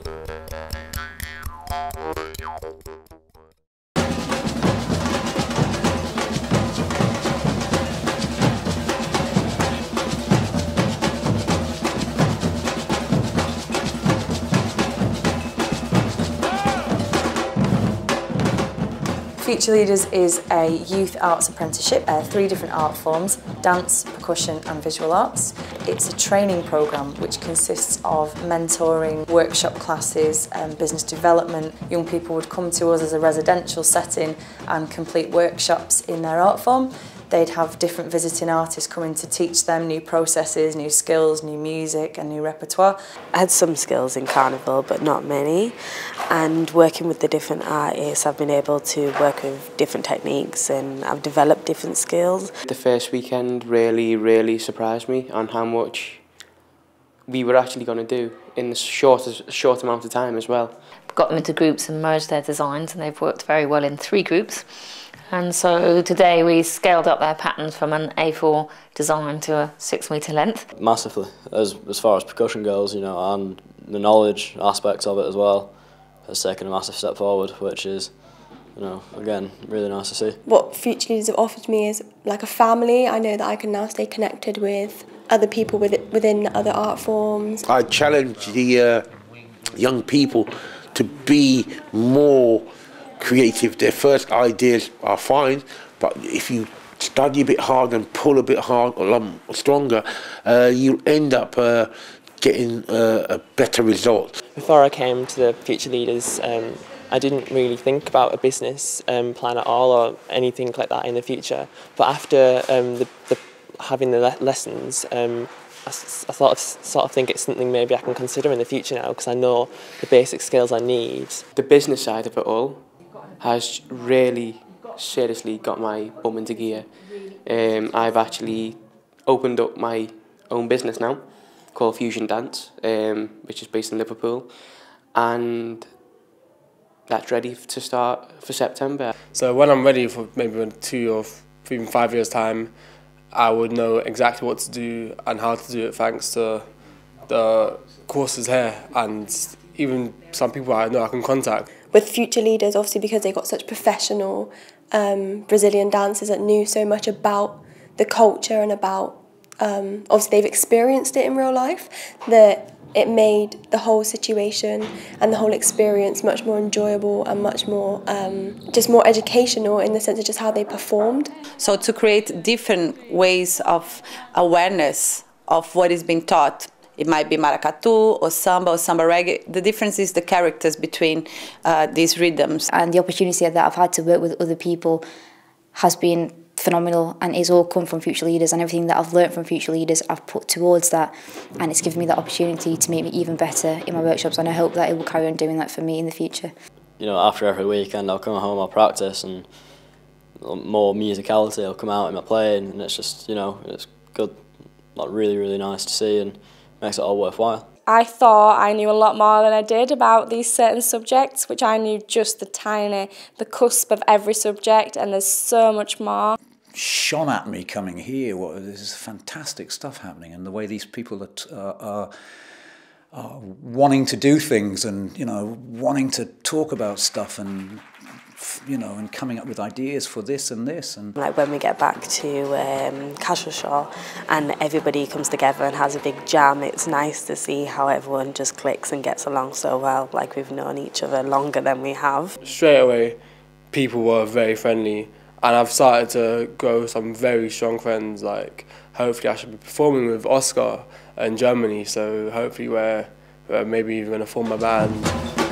Future Leaders is a youth arts apprenticeship, 3 different art forms: dance, percussion and visual arts. It's a training programme which consists of mentoring, workshop classes, business development. Young people would come to us as a residential setting and complete workshops in their art form. They'd have different visiting artists coming to teach them new processes, new skills, new music and new repertoire. I had some skills in carnival but not many, and working with the different artists I've been able to work with different techniques and I've developed different skills. The first weekend really surprised me on how much we were actually going to do in the short amount of time as well. Got them into groups and merged their designs, and they've worked very well in 3 groups. And so today we scaled up their patterns from an A4 design to a 6-metre length. Massively, as far as percussion goes, you know, and the knowledge aspects of it as well, has taken a massive step forward, which is, you know, again, really nice to see. What Future Leaders have offered me is like a family. I know that I can now stay connected with other people within other art forms. I challenge the young people to be more creative. Their first ideas are fine, but if you study a bit hard and pull a bit hard, a lot stronger, you end up getting a better result. Before I came to the Future Leaders, I didn't really think about a business plan at all or anything like that in the future. But after having the lessons, I sort of think it's something maybe I can consider in the future now, because I know the basic skills I need. The business side of it all has really seriously got my bum into gear. I've actually opened up my own business now called Fusion Dance, which is based in Liverpool, and that's ready to start for September. So when I'm ready for maybe in 2 or even 5 years' time, I would know exactly what to do and how to do it thanks to the courses here and even some people I know I can contact. With Future Leaders, obviously because they got such professional Brazilian dancers that knew so much about the culture and about, obviously they've experienced it in real life, that it made the whole situation and the whole experience much more enjoyable and much more, just more educational in the sense of just how they performed. So to create different ways of awareness of what is being taught. It might be maracatu or samba reggae. The difference is the characters between these rhythms. And the opportunity that I've had to work with other people has been phenomenal, and it's all come from Future Leaders, and everything that I've learnt from Future Leaders I've put towards that, and it's given me that opportunity to make me even better in my workshops, and I hope that it will carry on doing that for me in the future. You know, after every weekend I'll come home, I'll practice, and more musicality will come out in my playing, and it's just, you know, it's good, like really nice to see, and makes it all worthwhile. I thought I knew a lot more than I did about these certain subjects, which I knew just the cusp of every subject, and there's so much more. Shone at me coming here, this is fantastic stuff happening, and the way these people are wanting to do things, and, you know, wanting to talk about stuff, and, you know, and coming up with ideas for this and this. And like when we get back to Casual Show and everybody comes together and has a big jam, it's nice to see how everyone just clicks and gets along so well, like we've known each other longer than we have. Straight away, people were very friendly, and I've started to grow some very strong friends. Like, hopefully I should be performing with Oscar in Germany, so hopefully we're maybe even going to form a band.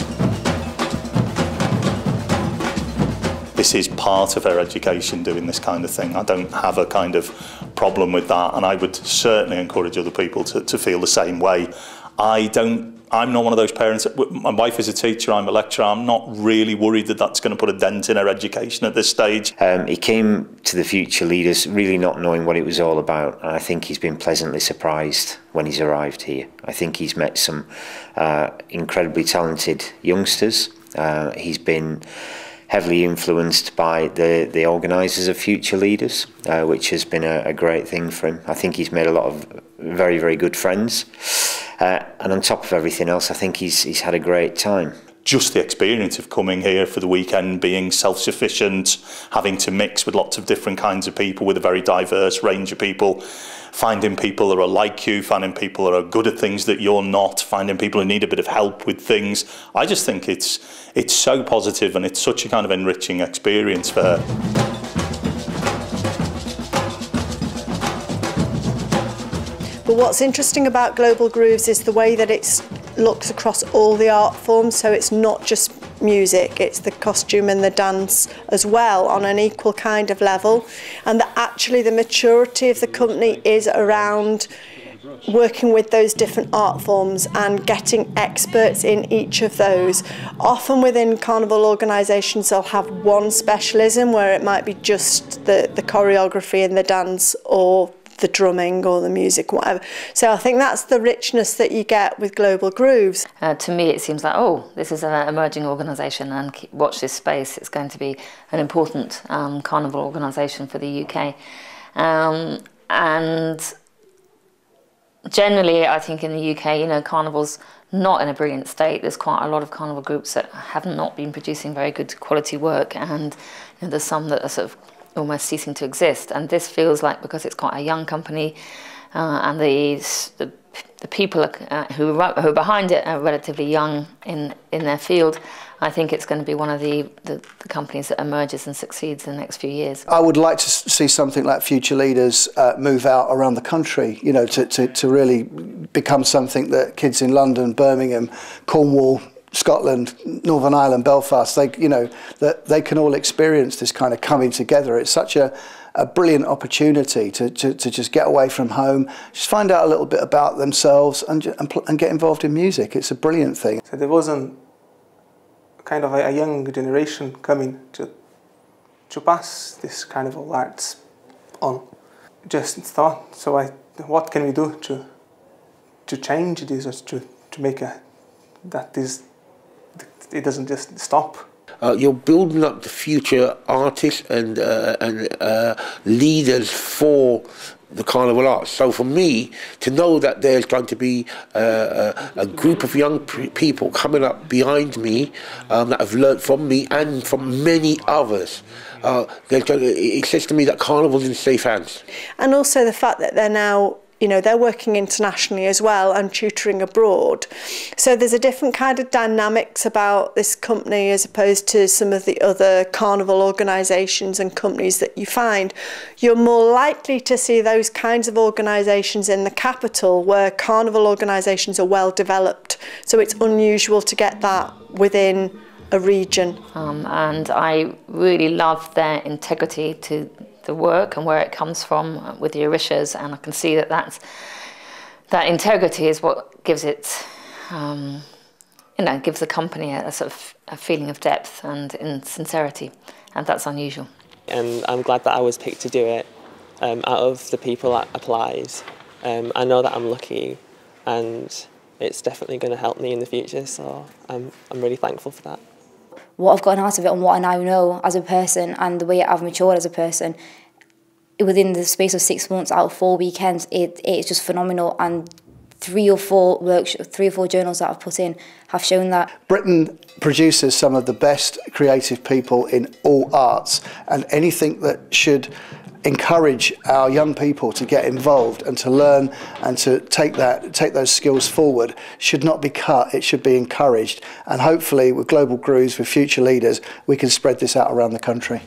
This is part of their education, doing this kind of thing. I don't have a kind of problem with that, and I would certainly encourage other people to feel the same way. I'm not one of those parents. My wife is a teacher, I'm a lecturer. I'm not really worried that that's going to put a dent in her education at this stage. He came to the Future Leaders really not knowing what it was all about, and I think he's been pleasantly surprised when he's arrived here. I think he's met some incredibly talented youngsters. He's been heavily influenced by the organisers of Future Leaders, which has been a great thing for him. I think he's made a lot of very good friends. and on top of everything else, I think he's had a great time. Just the experience of coming here for the weekend, being self-sufficient, having to mix with lots of different kinds of people, with a very diverse range of people, finding people that are like you, finding people that are good at things that you're not, finding people who need a bit of help with things. I just think it's so positive, and it's such a kind of enriching experience for her. But what's interesting about Global Grooves is the way that it looks across all the art forms, so it's not just music, it's the costume and the dance as well on an equal kind of level, and that actually the maturity of the company is around working with those different art forms and getting experts in each of those. Often within carnival organisations they'll have one specialism where it might be just the choreography and the dance, or the drumming or the music, whatever. So I think that's the richness that you get with Global Grooves. To me it seems like, oh, this is an emerging organisation, and watch this space, it's going to be an important carnival organisation for the UK. And generally I think in the UK, you know, carnival's not in a brilliant state. There's quite a lot of carnival groups that have not been producing very good quality work, and you know, there's some that are sort of almost ceasing to exist, and this feels like, because it's quite a young company and the people who are behind it are relatively young in their field, I think it's going to be one of the companies that emerges and succeeds in the next few years. I would like to see something like Future Leaders move out around the country, you know, to really become something that kids in London, Birmingham, Cornwall, Scotland, Northern Ireland, Belfast, that they can all experience this kind of coming together. It's such a brilliant opportunity to just get away from home, just find out a little bit about themselves and get involved in music. It's a brilliant thing. So there wasn't kind of a young generation coming to pass this carnival arts on. Just thought, so what can we do to change this, or to make it doesn't just stop. You're building up the future artists and leaders for the carnival arts. So for me, to know that there's going to be a group of young people coming up behind me that have learnt from me and from many others, it says to me that carnival's in safe hands. And also the fact that they're now, you know, they're working internationally as well and tutoring abroad. So there's a different kind of dynamics about this company as opposed to some of the other carnival organisations and companies that you find. You're more likely to see those kinds of organisations in the capital where carnival organisations are well developed. So it's unusual to get that within a region. And I really love their integrity to the work and where it comes from with the Orishas, and I can see that integrity is what gives it, gives the company a sort of a feeling of depth and in sincerity, and that's unusual. And I'm glad that I was picked to do it out of the people that applied. I know that I'm lucky, and it's definitely going to help me in the future, so I'm really thankful for that. What I've gotten out of it and what I now know as a person and the way I've matured as a person, within the space of 6 months out of 4 weekends, it's just phenomenal. And 3 or 4 journals that I've put in have shown that. Britain produces some of the best creative people in all arts, and anything that should encourage our young people to get involved and to learn and to take those skills forward should not be cut, it should be encouraged. And hopefully with Global Grooves, with Future Leaders, we can spread this out around the country.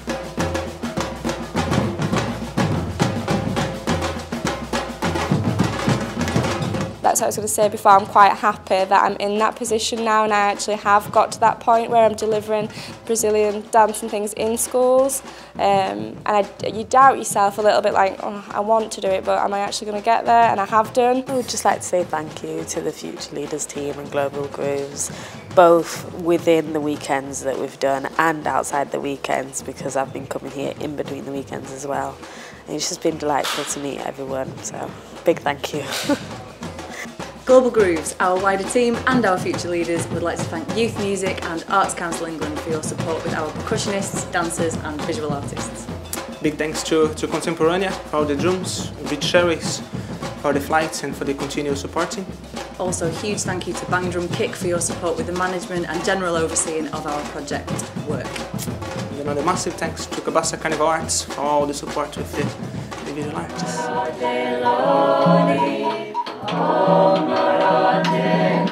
That's what I was going to say before. I'm quite happy that I'm in that position now, and I actually have got to that point where I'm delivering Brazilian dance and things in schools. And you doubt yourself a little bit, like, oh, I want to do it, but am I actually going to get there? And I have done. I would just like to say thank you to the Future Leaders team and Global Grooves, both within the weekends that we've done and outside the weekends, because I've been coming here in between the weekends as well. And it's just been delightful to meet everyone, so big thank you. Global Grooves, our wider team and our Future Leaders would like to thank Youth Music and Arts Council England for your support with our percussionists, dancers and visual artists. Big thanks to Contemporanea for all the drums, with Sherry's for the flights and for the continual supporting. Also, a huge thank you to Bang Drum Kick for your support with the management and general overseeing of our project work. And another massive thanks to Cabasa Carnival Arts for all the support with the visual artists.